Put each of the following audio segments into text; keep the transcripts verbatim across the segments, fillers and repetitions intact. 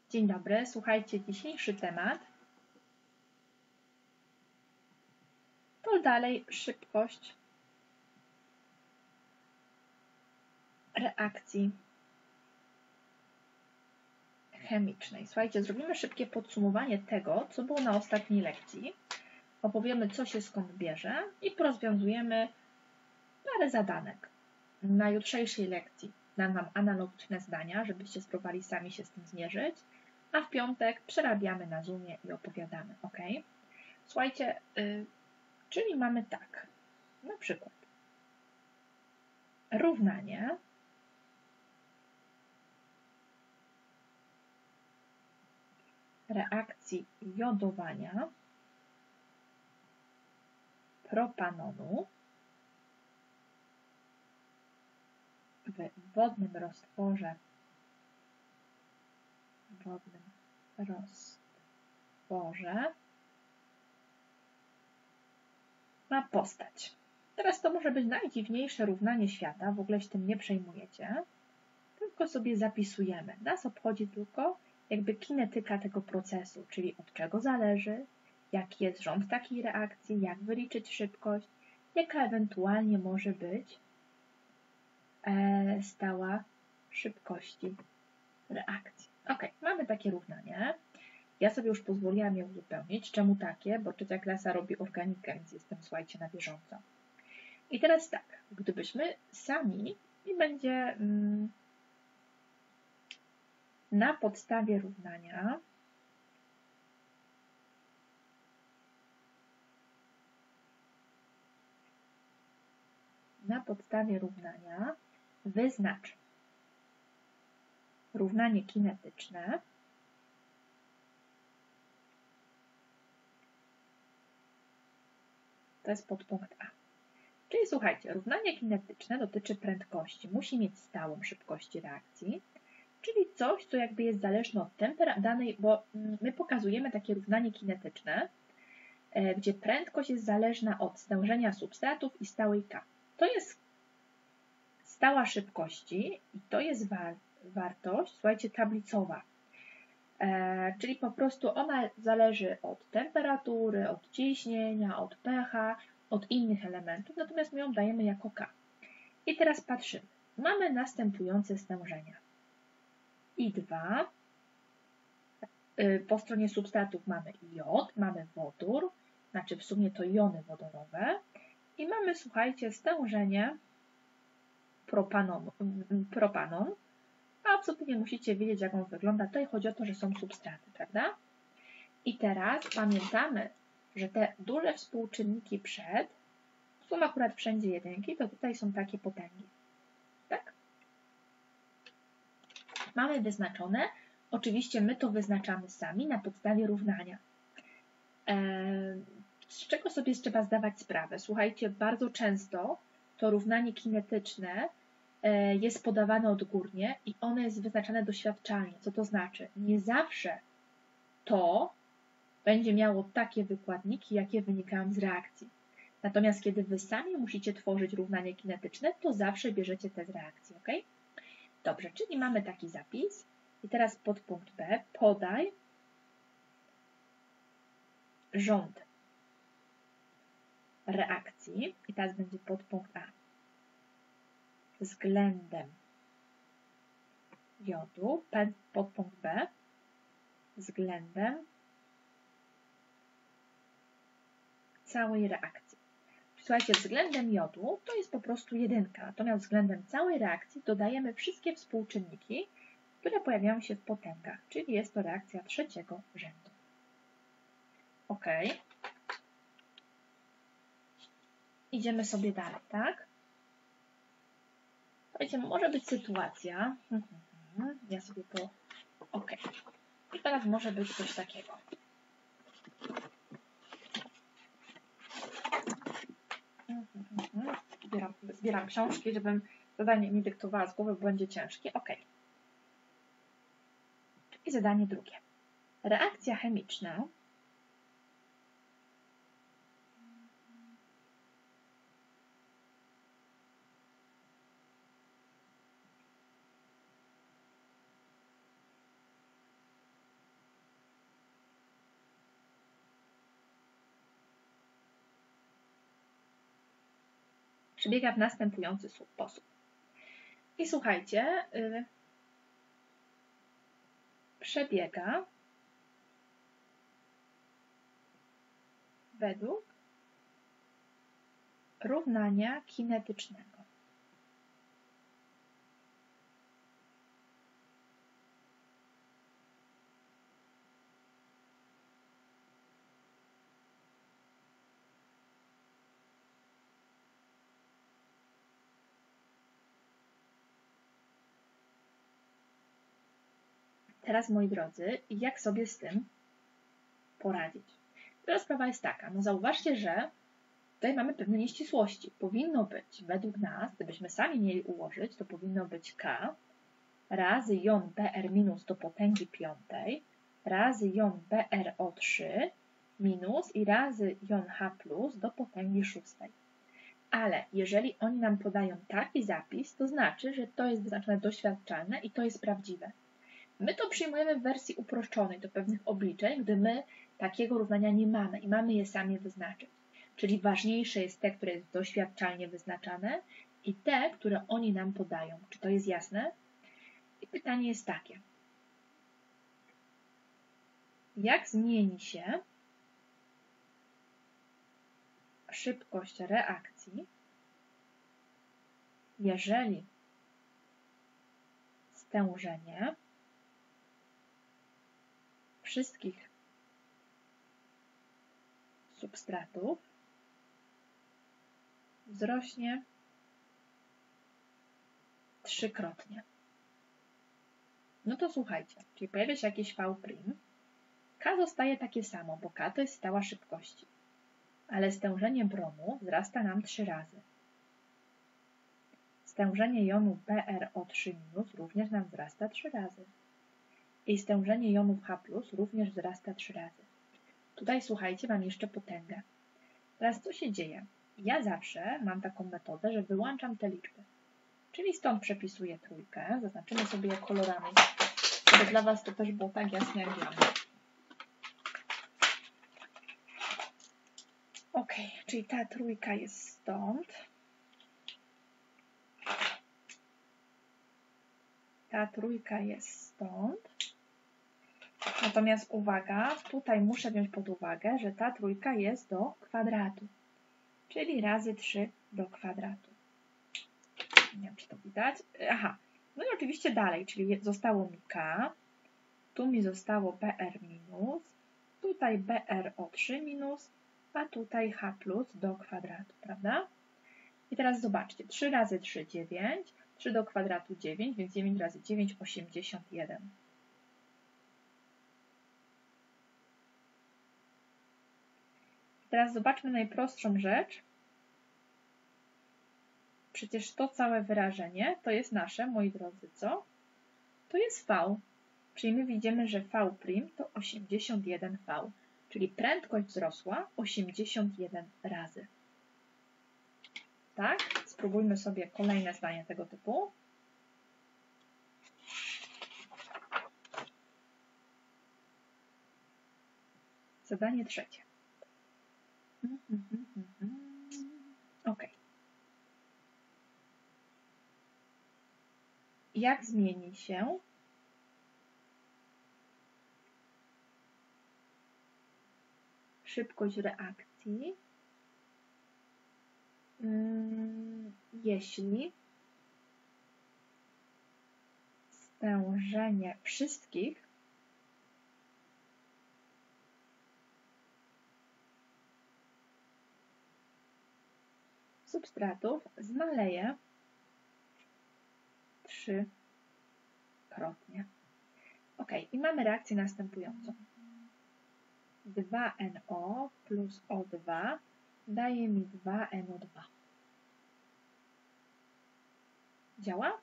Dzień dobry, słuchajcie, dzisiejszy temat to dalej szybkość reakcji chemicznej. Słuchajcie, zrobimy szybkie podsumowanie tego, co było na ostatniej lekcji. Opowiemy, co się skąd bierze i porozwiązujemy parę zadanek. Na jutrzejszej lekcji dam Wam analogiczne zdania, żebyście spróbowali sami się z tym zmierzyć, a w piątek przerabiamy na Zoomie i opowiadamy, ok? Słuchajcie, yy, czyli mamy tak, na przykład równanie reakcji jodowania propanonu w wodnym roztworze wodnym roztworze ma postać. Teraz to może być najdziwniejsze równanie świata, w ogóle się tym nie przejmujecie, tylko sobie zapisujemy. Nas obchodzi tylko jakby kinetyka tego procesu, czyli od czego zależy, jaki jest rząd takiej reakcji, jak wyliczyć szybkość, jaka ewentualnie może być e, stała szybkości reakcji. Ok, mamy takie równanie. Ja sobie już pozwoliłam je uzupełnić. Czemu takie? Bo trzecia klasa robi organikę, więc jestem, słuchajcie, na bieżąco. I teraz tak, gdybyśmy sami i będzie mm, na podstawie równania na podstawie równania wyznacz równanie kinetyczne to jest podpunkt A. Czyli słuchajcie, równanie kinetyczne dotyczy prędkości. Musi mieć stałą szybkość reakcji, czyli coś, co jakby jest zależne od temperatury danej, bo my pokazujemy takie równanie kinetyczne, gdzie prędkość jest zależna od stężenia substratów i stałej K. To jest stała szybkości i to jest wa wartość, słuchajcie, tablicowa. E, czyli po prostu ona zależy od temperatury, od ciśnienia, od pH, od innych elementów, natomiast my ją dajemy jako K. I teraz patrzymy. Mamy następujące stężenia. I dwa. Po stronie substratów mamy jod, mamy wodór, znaczy w sumie to jony wodorowe. I mamy, słuchajcie, stężenie propanon. propanon. Absolutnie nie musicie wiedzieć, jak on wygląda. Tutaj chodzi o to, że są substraty, prawda? I teraz pamiętamy, że te duże współczynniki przed są akurat wszędzie jedynki, to tutaj są takie potęgi. Tak? Mamy wyznaczone. Oczywiście my to wyznaczamy sami na podstawie równania. Z czego sobie trzeba zdawać sprawę? Słuchajcie, bardzo często to równanie kinetyczne jest podawane odgórnie i ono jest wyznaczane doświadczalnie. Co to znaczy? Nie zawsze to będzie miało takie wykładniki, jakie wynikają z reakcji. Natomiast kiedy wy sami musicie tworzyć równanie kinetyczne, to zawsze bierzecie te z reakcji, ok? Dobrze, czyli mamy taki zapis. I teraz podpunkt B. Podaj rząd reakcji. I teraz będzie podpunkt A. Względem jodu. Podpunkt B. Względem całej reakcji. Słuchajcie, względem jodu to jest po prostu jedynka, natomiast względem całej reakcji dodajemy wszystkie współczynniki, które pojawiają się w potęgach, czyli jest to reakcja trzeciego rzędu. Ok. Idziemy sobie dalej, tak? Słuchajcie, może być sytuacja, ja sobie to, ok. I teraz może być coś takiego. Zbieram, zbieram książki, żebym zadanie nie dyktowała z głowy, bo będzie ciężkie. Ok. I zadanie drugie. Reakcja chemiczna przebiega w następujący sposób. I słuchajcie, yy, przebiega według równania kinetycznego. Teraz, moi drodzy, jak sobie z tym poradzić? Teraz sprawa jest taka, no zauważcie, że tutaj mamy pewne nieścisłości. Powinno być, według nas, gdybyśmy sami mieli ułożyć, to powinno być K razy jon Br minus do potęgi piątej razy jon Br O trzy minus i razy jon H plus do potęgi szóstej. Ale jeżeli oni nam podają taki zapis, to znaczy, że to jest wyznaczone doświadczalne i to jest prawdziwe. My to przyjmujemy w wersji uproszczonej do pewnych obliczeń, gdy my takiego równania nie mamy i mamy je sami wyznaczyć. Czyli ważniejsze jest te, które jest doświadczalnie wyznaczane i te, które oni nam podają. Czy to jest jasne? I pytanie jest takie. Jak zmieni się szybkość reakcji, jeżeli stężenie wszystkich substratów wzrośnie trzykrotnie? No to słuchajcie, czyli pojawia się jakiś V', K zostaje takie samo, bo K to jest stała szybkości, ale stężenie bromu wzrasta nam trzy razy. Stężenie jonu Br O trzy minus również nam wzrasta trzy razy. I stężenie jonów H plus również wzrasta trzy razy. Tutaj, słuchajcie, mam jeszcze potęgę. Teraz co się dzieje? Ja zawsze mam taką metodę, że wyłączam te liczby. Czyli stąd przepisuję trójkę, zaznaczymy sobie je kolorami, żeby dla Was to też było tak jasne jak dla mnie. Ok, czyli ta trójka jest stąd. Ta trójka jest stąd. Natomiast uwaga, tutaj muszę wziąć pod uwagę, że ta trójka jest do kwadratu, czyli razy trzy do kwadratu. Nie wiem, czy to widać. Aha, no i oczywiście dalej, czyli zostało mi K, tu mi zostało Br minus, tutaj Br O trzy minus, a tutaj H plus do kwadratu, prawda? I teraz zobaczcie, trzy razy trzy, dziewięć, trzy do kwadratu dziewięć, więc dziewięć razy dziewięć, osiemdziesiąt jeden. Teraz zobaczmy najprostszą rzecz. Przecież to całe wyrażenie to jest nasze, moi drodzy, co? To jest V. Czyli my widzimy, że V' to osiemdziesiąt jeden V. Czyli prędkość wzrosła osiemdziesiąt jeden razy. Tak? Spróbujmy sobie kolejne zdanie tego typu. Zadanie trzecie. Ok. Jak zmieni się szybkość reakcji, jeśli stężenie wszystkich substratów zmaleje trzykrotnie. Ok, i mamy reakcję następującą. dwa N O plus O dwa daje mi dwa N O dwa. Działa?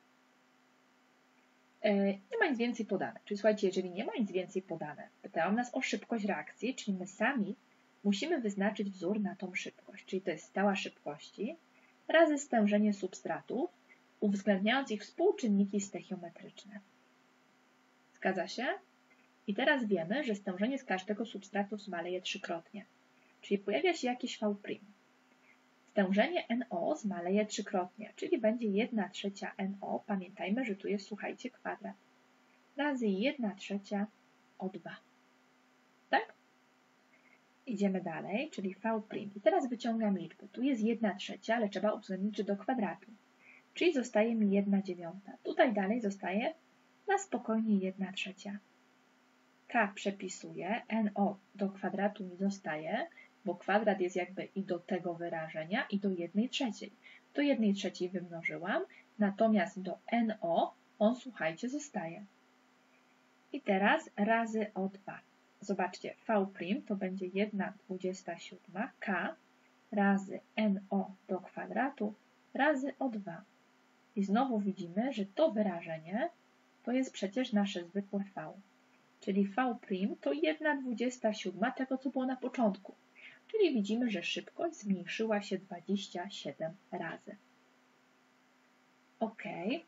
Yy, nie ma nic więcej podane. Czyli słuchajcie, jeżeli nie ma nic więcej podane, pytają nas o szybkość reakcji, czyli my sami musimy wyznaczyć wzór na tą szybkość. Czyli to jest stała szybkości razy stężenie substratów, uwzględniając ich współczynniki stechiometryczne. Zgadza się? I teraz wiemy, że stężenie z każdego substratu zmaleje trzykrotnie. Czyli pojawia się jakiś V'. stężenie NO zmaleje trzykrotnie, czyli będzie jedna trzecia NO. Pamiętajmy, że tu jest, słuchajcie, kwadrat. Razy jedna trzecia O dwa. Tak? Idziemy dalej, czyli V'. I teraz wyciągam liczbę. Tu jest jedna trzecia, ale trzeba uwzględnić do kwadratu. Czyli zostaje mi jedna dziewiąta. Tutaj dalej zostaje na spokojnie jedna trzecia. K przepisuję, NO do kwadratu mi zostaje, bo kwadrat jest jakby i do tego wyrażenia, i do jednej trzeciej. Do jednej trzeciej wymnożyłam, natomiast do NO on, słuchajcie, zostaje. I teraz razy O dwa. Zobaczcie, V' to będzie jedna dwudziesta siódma K razy NO do kwadratu razy O dwa. I znowu widzimy, że to wyrażenie to jest przecież nasze zwykłe V. Czyli V' to jedna dwudziesta siódma tego, co było na początku. Czyli widzimy, że szybkość zmniejszyła się dwadzieścia siedem razy. OK.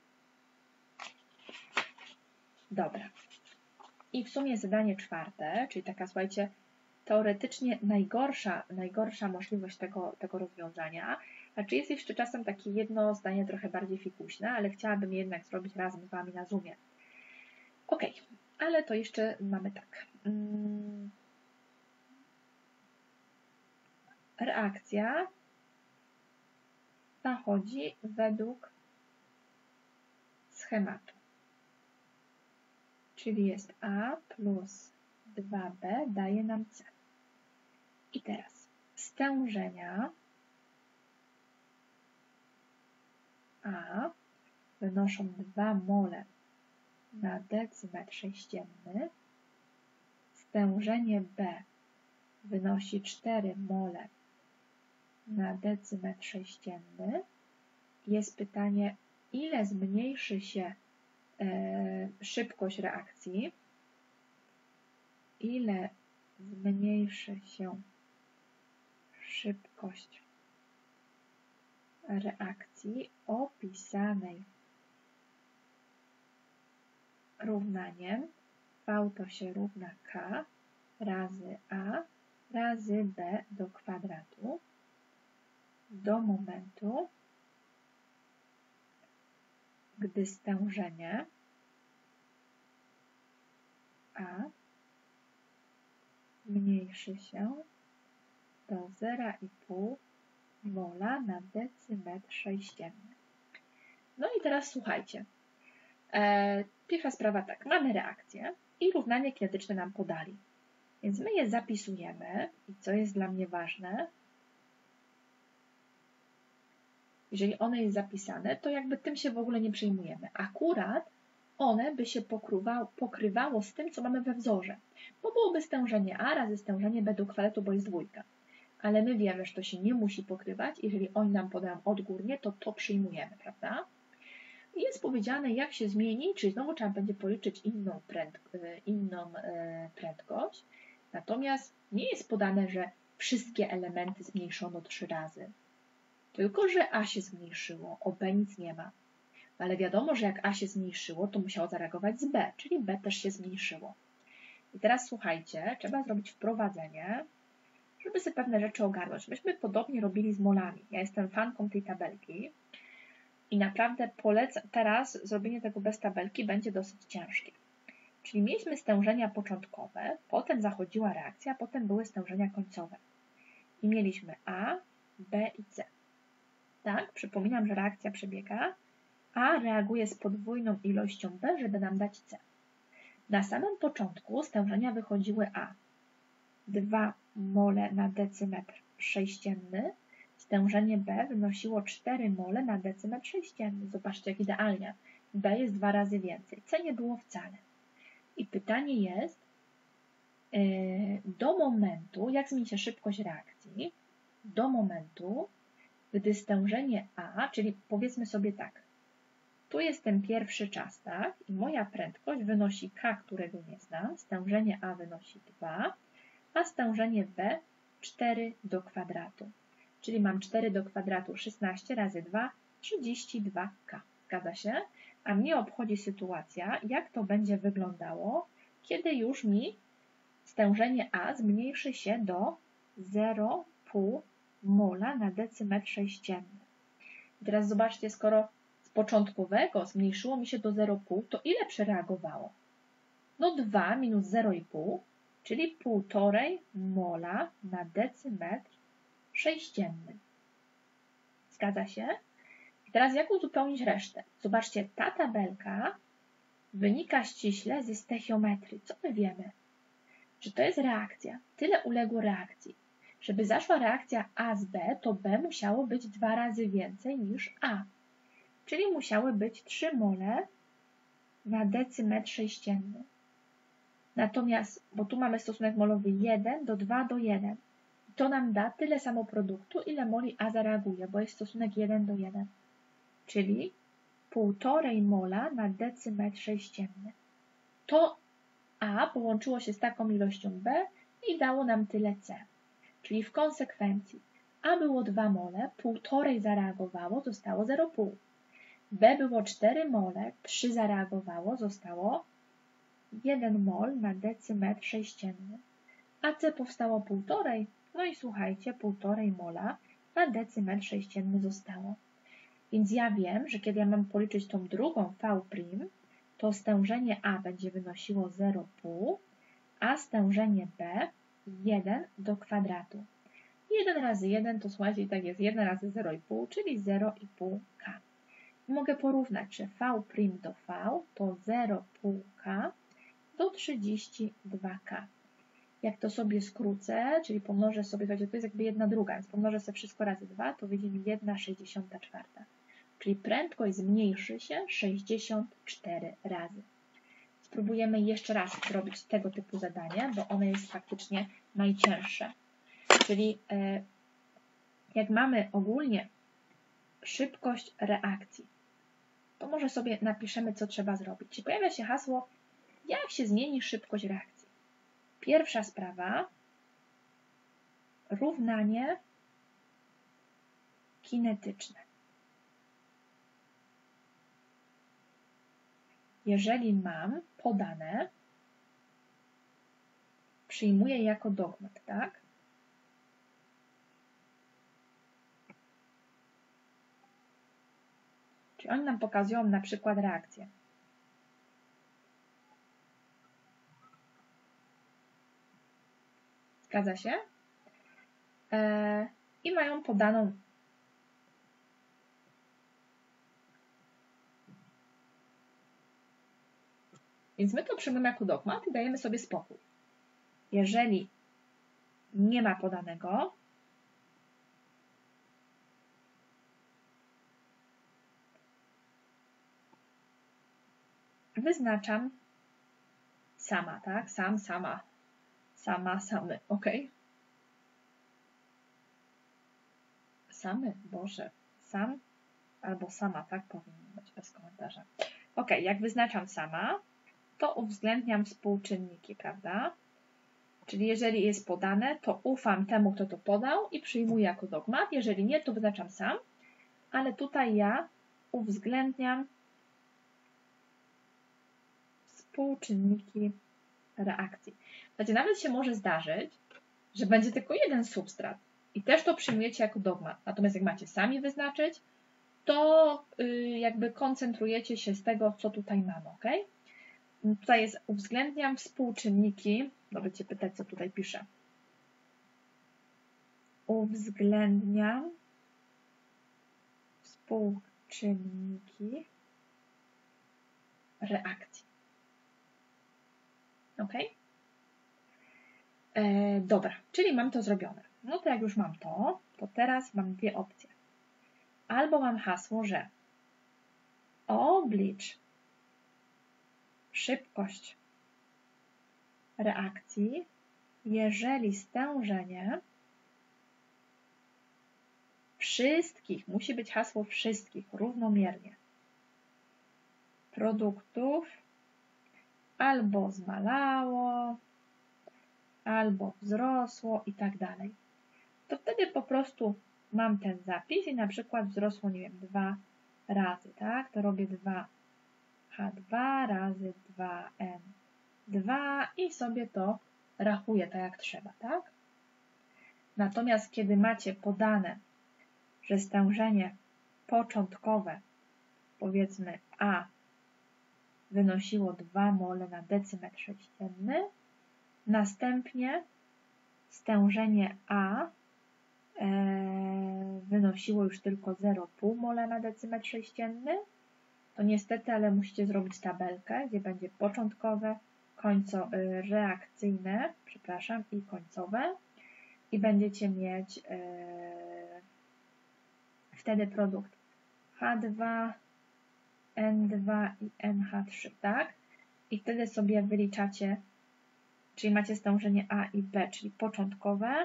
Dobra. I w sumie zadanie czwarte, czyli taka, słuchajcie, teoretycznie najgorsza, najgorsza możliwość tego, tego rozwiązania. Znaczy jest jeszcze czasem takie jedno zdanie trochę bardziej fikuśne, ale chciałabym je jednak zrobić razem z Wami na Zoomie. OK, ale to jeszcze mamy tak. Hmm. Reakcja zachodzi według schematu. Czyli jest A plus dwa B daje nam C. I teraz stężenia A wynoszą dwa mole na decymetr sześcienny. Stężenie B wynosi cztery mole na decymetr sześcienny. Jest pytanie, ile zmniejszy się e, szybkość reakcji, ile zmniejszy się szybkość reakcji opisanej równaniem V to się równa K razy A razy B do kwadratu do momentu, gdy stężenie A zmniejszy się do zero i pół mola na decymetr sześcienny. No i teraz słuchajcie. E, pierwsza sprawa tak, mamy reakcję i równanie kinetyczne nam podali. Więc my je zapisujemy i co jest dla mnie ważne, jeżeli one jest zapisane, to jakby tym się w ogóle nie przejmujemy. Akurat one by się pokrywało, pokrywało z tym, co mamy we wzorze. Bo byłoby stężenie A razy stężenie B do kwadratu, bo jest dwójka. Ale my wiemy, że to się nie musi pokrywać. Jeżeli oni nam podają odgórnie, to to przyjmujemy, prawda? I jest powiedziane, jak się zmieni, czyli znowu trzeba będzie policzyć inną, pręd, inną prędkość. Natomiast nie jest podane, że wszystkie elementy zmniejszono trzy razy. Tylko, że A się zmniejszyło, o B nic nie ma. Ale wiadomo, że jak A się zmniejszyło, to musiało zareagować z B, czyli B też się zmniejszyło. I teraz słuchajcie, trzeba zrobić wprowadzenie, żeby sobie pewne rzeczy ogarnąć. Myśmy podobnie robili z molami. Ja jestem fanką tej tabelki i naprawdę polecam, teraz zrobienie tego bez tabelki będzie dosyć ciężkie. Czyli mieliśmy stężenia początkowe, potem zachodziła reakcja, potem były stężenia końcowe. I mieliśmy A, B i C. Tak, przypominam, że reakcja przebiega. A reaguje z podwójną ilością B, żeby nam dać C. Na samym początku stężenia wychodziły A. dwa mole na decymetr sześcienny. Stężenie B wynosiło cztery mole na decymetr sześcienny. Zobaczcie, jak idealnie. B jest dwa razy więcej. C nie było wcale. I pytanie jest, yy, do momentu, jak zmieni się szybkość reakcji, do momentu, gdy stężenie A, czyli powiedzmy sobie tak, tu jest ten pierwszy czas, tak? I moja prędkość wynosi K, którego nie znam, stężenie A wynosi dwa, a stężenie B cztery do kwadratu. Czyli mam cztery do kwadratu szesnaście razy dwa, trzydzieści dwa K. Zgadza się? A mnie obchodzi sytuacja, jak to będzie wyglądało, kiedy już mi stężenie A zmniejszy się do zero przecinek pięć mola na decymetr sześcienny. I teraz zobaczcie, skoro z początkowego zmniejszyło mi się do zero przecinek pięć, to ile przereagowało? No dwa minus zero przecinek pięć, czyli półtorej mola na decymetr sześcienny. Zgadza się? I teraz jak uzupełnić resztę? Zobaczcie, ta tabelka wynika ściśle ze stechiometrii. Co my wiemy? Że to jest reakcja. Tyle uległo reakcji. Żeby zaszła reakcja A z B, to B musiało być dwa razy więcej niż A. Czyli musiały być trzy mole na decymetr sześcienny. Natomiast, bo tu mamy stosunek molowy jeden do dwa do jeden. To nam da tyle samo produktu, ile moli A zareaguje, bo jest stosunek jeden do jeden. Czyli półtorej mola na decymetr sześcienny. To A połączyło się z taką ilością B i dało nam tyle C. Czyli w konsekwencji A było dwa mole, półtorej zareagowało, zostało zero przecinek pięć. B było cztery mole, trzy zareagowało, zostało jeden mol na decymetr sześcienny. A C powstało półtorej, no i słuchajcie, półtorej mola na decymetr sześcienny zostało. Więc ja wiem, że kiedy ja mam policzyć tą drugą V', to stężenie A będzie wynosiło zero przecinek pięć, a stężenie B jeden do kwadratu. jeden razy jeden to słuchajcie, i tak jest jeden razy zero przecinek pięć, czyli zero przecinek pięć K. Mogę porównać, że V' do V to zero przecinek pięć K do trzydzieści dwa K. Jak to sobie skrócę, czyli pomnożę sobie, słuchajcie, to jest jakby jedna druga, więc pomnożę sobie wszystko razy dwa, to wyjdzie mi jedna sześćdziesiąta czwarta. Czyli prędkość zmniejszy się sześćdziesiąt cztery razy. Spróbujemy jeszcze raz zrobić tego typu zadanie, bo ono jest faktycznie najcięższe. Czyli e, jak mamy ogólnie szybkość reakcji, to może sobie napiszemy, co trzeba zrobić. Czyli pojawia się hasło, jak się zmieni szybkość reakcji. Pierwsza sprawa, równanie kinetyczne. Jeżeli mam podane, przyjmuję jako dogmat, tak? Czyli oni nam pokazują na przykład reakcję. Zgadza się? Eee, I mają podaną Więc my to przyjmujemy jako dogmat i dajemy sobie spokój. Jeżeli nie ma podanego, wyznaczam sama, tak? Sam, sama, sama, samy, ok? Samy, Boże, sam albo sama, tak powinno być bez komentarza. Ok, jak wyznaczam sama, to uwzględniam współczynniki, prawda? Czyli jeżeli jest podane, to ufam temu, kto to podał i przyjmuję jako dogmat. Jeżeli nie, to wyznaczam sam, ale tutaj ja uwzględniam współczynniki reakcji. Znaczy, nawet się może zdarzyć, że będzie tylko jeden substrat i też to przyjmujecie jako dogmat. Natomiast jak macie sami wyznaczyć, to jakby koncentrujecie się z tego, co tutaj mamy, ok? Tutaj jest uwzględniam współczynniki. No będziecie pytać, co tutaj piszę. Uwzględniam współczynniki reakcji. Ok? E, dobra, czyli mam to zrobione. No to jak już mam to, to teraz mam dwie opcje. Albo mam hasło, że oblicz szybkość reakcji, jeżeli stężenie wszystkich, musi być hasło wszystkich, równomiernie, produktów albo zmalało, albo wzrosło i tak dalej. To wtedy po prostu mam ten zapis i na przykład wzrosło, nie wiem, dwa razy, tak? To robię dwa H dwa razy dwa N dwa i sobie to rachuję tak jak trzeba, tak? Natomiast kiedy macie podane, że stężenie początkowe, powiedzmy A, wynosiło dwa mole na decymetr sześcienny, następnie stężenie A e, wynosiło już tylko zero przecinek pięć mola na decymetr sześcienny, to niestety, ale musicie zrobić tabelkę, gdzie będzie początkowe, końco, reakcyjne, przepraszam, i końcowe i będziecie mieć e, wtedy produkt H dwa, N dwa i N H trzy, tak? I wtedy sobie wyliczacie, czyli macie stężenie A i B, czyli początkowe,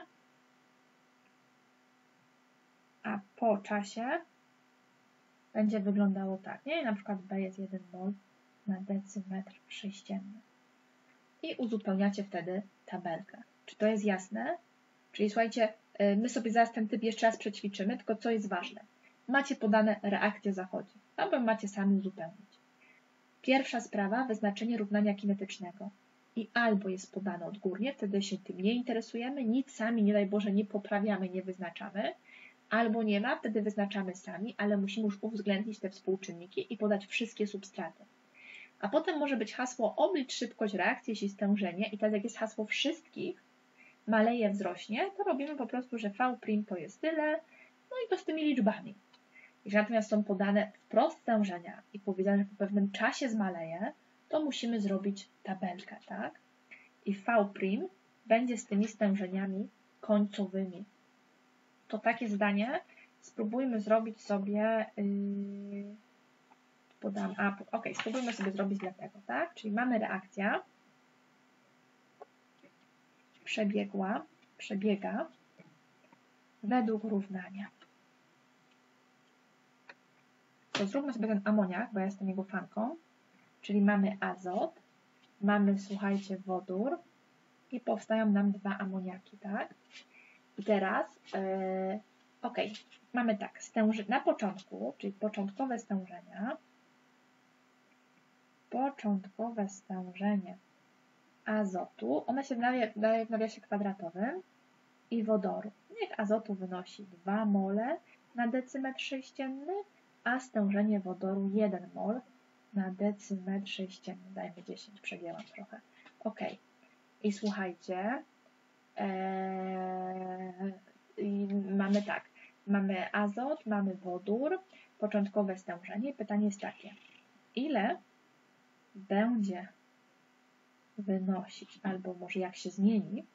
a po czasie będzie wyglądało tak, nie? Na przykład B jest jeden mol na decymetr sześcienny. I uzupełniacie wtedy tabelkę. Czy to jest jasne? Czyli słuchajcie, my sobie zaraz ten typ jeszcze raz przećwiczymy, tylko co jest ważne. Macie podane reakcje zachodzi, albo macie sami uzupełnić. Pierwsza sprawa, wyznaczenie równania kinetycznego. I albo jest podane odgórnie, wtedy się tym nie interesujemy, nic sami, nie daj Boże, nie poprawiamy, nie wyznaczamy, albo nie ma, wtedy wyznaczamy sami, ale musimy już uwzględnić te współczynniki i podać wszystkie substraty. A potem może być hasło oblicz szybkość reakcji, jeśli stężenie, i teraz jak jest hasło wszystkich, maleje, wzrośnie, to robimy po prostu, że V' to jest tyle, no i to z tymi liczbami. Jeśli natomiast są podane wprost stężenia i powiedziane, że po pewnym czasie zmaleje, to musimy zrobić tabelkę, tak? I V' będzie z tymi stężeniami końcowymi. To takie zdanie spróbujmy zrobić sobie, yy, podam, a, ok, spróbujmy sobie zrobić dlatego, tak? Czyli mamy reakcja, przebiegła, przebiega według równania. To zróbmy sobie ten amoniak, bo ja jestem jego fanką, czyli mamy azot, mamy, słuchajcie, wodór i powstają nam dwa amoniaki, tak? I teraz, yy, ok, mamy tak, stęży, na początku, czyli początkowe stężenia, początkowe stężenie azotu, one się daje w nawiasie kwadratowym i wodoru. Niech azotu wynosi dwa mole na decymetr sześcienny, a stężenie wodoru jeden mol na decymetr sześcienny. Dajmy dziesięć, przegięłam trochę. Ok. I słuchajcie, ee, i mamy tak, mamy azot, mamy wodór, początkowe stężenie. Pytanie jest takie, ile będzie wynosić, albo może jak się zmieni,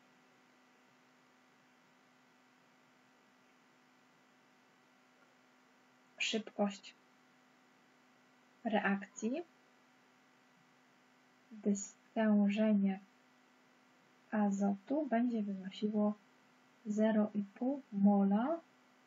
szybkość reakcji, gdy stężenie azotu będzie wynosiło zero przecinek pięć mola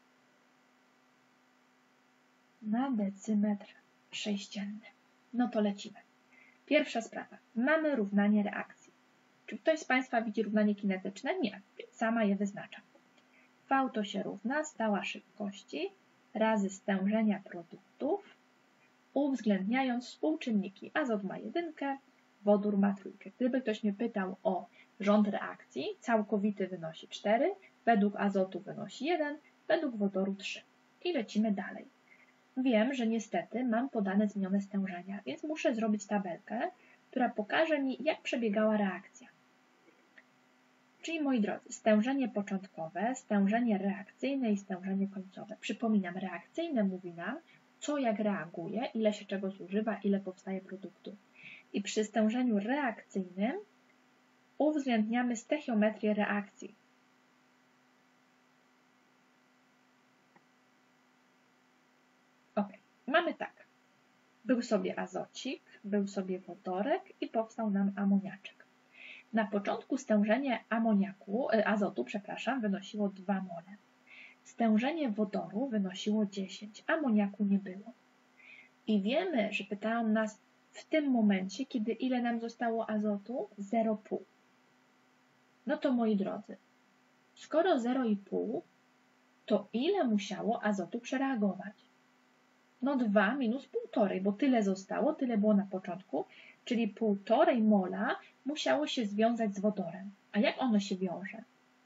na decymetr sześcienny. No to lecimy. Pierwsza sprawa. Mamy równanie reakcji. Czy ktoś z Państwa widzi równanie kinetyczne? Nie, więc sama je wyznaczam. V to się równa stała szybkości razy stężenia produktów, uwzględniając współczynniki. Azot ma jedynkę, wodór ma trójkę. Gdyby ktoś mnie pytał o rząd reakcji, całkowity wynosi cztery, według azotu wynosi jeden, według wodoru trzy. I lecimy dalej. Wiem, że niestety mam podane zmienione stężenia, więc muszę zrobić tabelkę, która pokaże mi, jak przebiegała reakcja. Czyli, moi drodzy, stężenie początkowe, stężenie reakcyjne i stężenie końcowe. Przypominam, reakcyjne mówi nam, co jak reaguje, ile się czego zużywa, ile powstaje produktu. I przy stężeniu reakcyjnym uwzględniamy stechiometrię reakcji. Ok, mamy tak. Był sobie azocik, był sobie wodorek i powstał nam amoniaczek. Na początku stężenie amoniaku, azotu, przepraszam, wynosiło dwa mole. Stężenie wodoru wynosiło dziesięć, amoniaku nie było. I wiemy, że pytają nas w tym momencie, kiedy ile nam zostało azotu? zero przecinek pięć. No to moi drodzy, skoro zero przecinek pięć, to ile musiało azotu przereagować? No dwa minus półtorej, bo tyle zostało, tyle było na początku, czyli półtorej mola musiało się związać z wodorem. A jak ono się wiąże?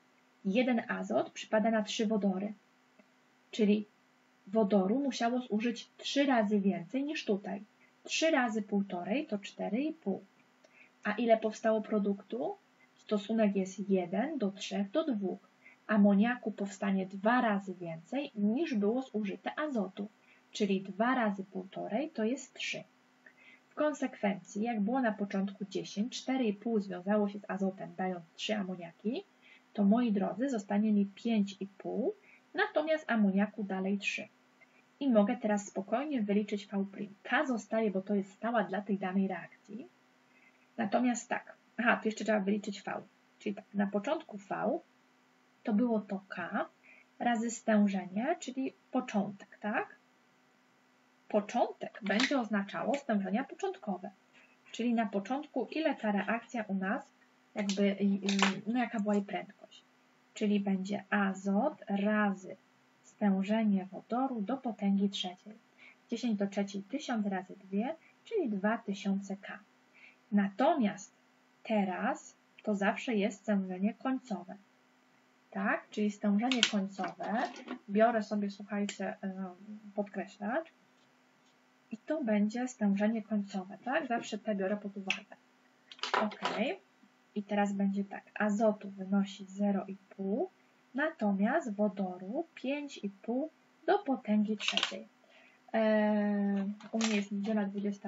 jeden azot przypada na trzy wodory. Czyli wodoru musiało zużyć trzy razy więcej niż tutaj. trzy razy półtorej to cztery i pół. A ile powstało produktu? Stosunek jest jeden do trzech do dwóch. Amoniaku powstanie dwa razy więcej niż było zużyte azotu, czyli dwa razy półtorej to jest trzy. W konsekwencji, jak było na początku dziesięć, cztery i pół związało się z azotem, dając trzy amoniaki, to moi drodzy, zostanie mi pięć i pół, natomiast amoniaku dalej trzy. I mogę teraz spokojnie wyliczyć V'. K zostaje, bo to jest stała dla tej danej reakcji. Natomiast tak, aha, tu jeszcze trzeba wyliczyć V. Czyli tak, na początku V to było to K razy stężenie, czyli początek, tak? Początek będzie oznaczało stężenia początkowe. Czyli na początku ile ta reakcja u nas, jakby, no jaka była jej prędkość. Czyli będzie azot razy stężenie wodoru do potęgi trzeciej. dziesięć do trzeciej tysiąc razy dwa, czyli dwa tysiące K. Natomiast teraz to zawsze jest stężenie końcowe. Tak? Czyli stężenie końcowe. Biorę sobie, słuchajcie, podkreślacz. I to będzie stężenie końcowe. Tak? Zawsze te biorę pod uwagę. Ok. I teraz będzie tak. Azotu wynosi zero i pół. Natomiast wodoru pięć i pół do potęgi trzeciej. Eee, u mnie jest niedziela dwudziesta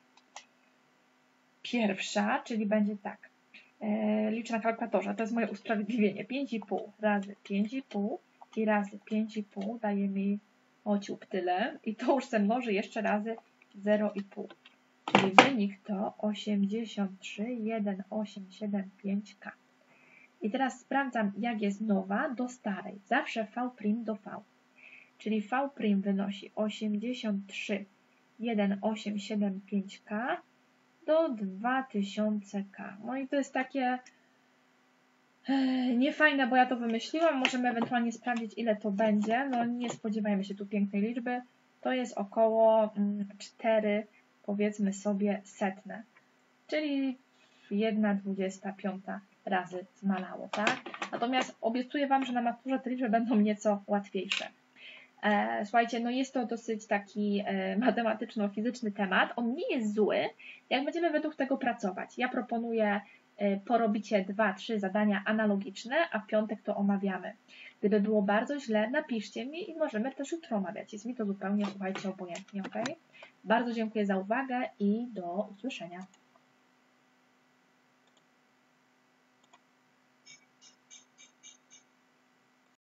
pierwsza, czyli będzie tak. Eee, liczę na kalkulatorze, to jest moje usprawiedliwienie. pięć i pół razy pięć i pół i razy pięć i pół daje mi ociup tyle. I to już se mnoży jeszcze razy zero i pół. Czyli wynik to osiemdziesiąt trzy przecinek jeden osiem siedem pięć K. I teraz sprawdzam, jak jest nowa do starej. Zawsze V' do V. Czyli V' wynosi osiemdziesiąt trzy przecinek jeden osiem siedem pięć K do dwa tysiące K. No i to jest takie e, niefajne, bo ja to wymyśliłam. Możemy ewentualnie sprawdzić, ile to będzie. No nie spodziewajmy się tu pięknej liczby. To jest około mm, cztery, powiedzmy sobie, setne. Czyli jedna dwudziesta piąta razy zmalało, tak? Natomiast obiecuję Wam, że na maturze te liczby będą nieco łatwiejsze. E, słuchajcie, no jest to dosyć taki e, matematyczno-fizyczny temat. On nie jest zły, jak będziemy według tego pracować. Ja proponuję e, porobicie dwa trzy zadania analogiczne, a w piątek to omawiamy. Gdyby było bardzo źle, napiszcie mi i możemy też jutro omawiać. Jest mi to zupełnie, słuchajcie, obojętnie, ok? Bardzo dziękuję za uwagę i do usłyszenia.